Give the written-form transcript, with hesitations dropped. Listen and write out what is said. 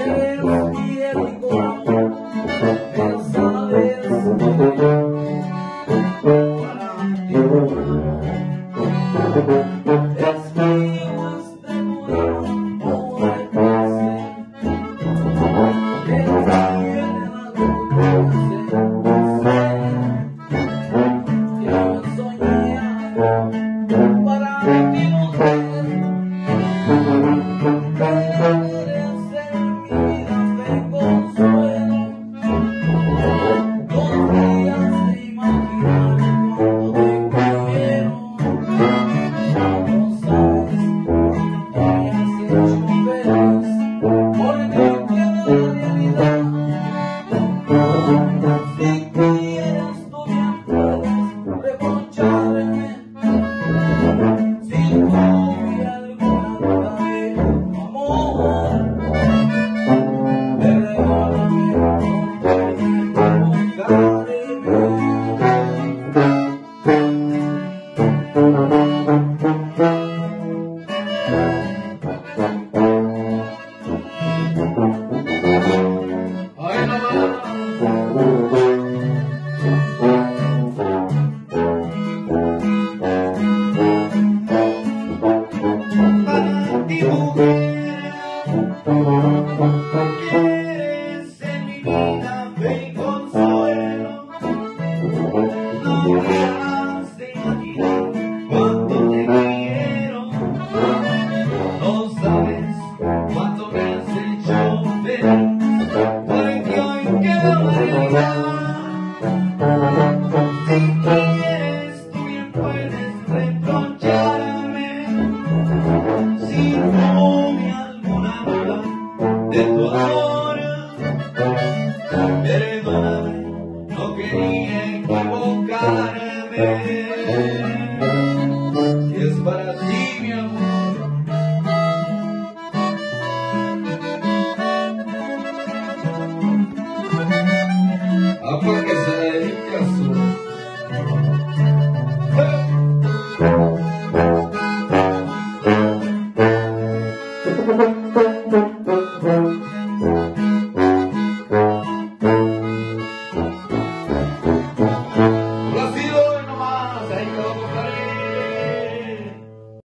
eres viejo, pero sabes que para ti es mío este mundo de placer que tiene la dulce quiero soñar para ti mujer. Eres en mi vida fe y consuelo, no me hagas imaginar cuánto te quiero, no sabes cuánto me has hecho feliz, porque hoy quiero bailar. Si quieres tú bien puedes reprocharme, si no me alguna duda de tu amor, perdóname, no quería equivocarme, y es para ti mi amor. Porque se la dedica a su